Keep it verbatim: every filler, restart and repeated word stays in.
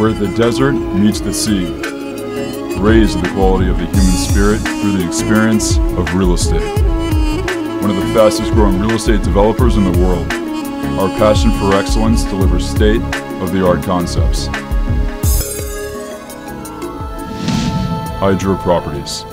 where the desert meets the sea. Raise the quality of the human spirit through the experience of real estate. One of the fastest growing real estate developers in the world. Our passion for excellence delivers state-of-the-art concepts. Hydra Properties.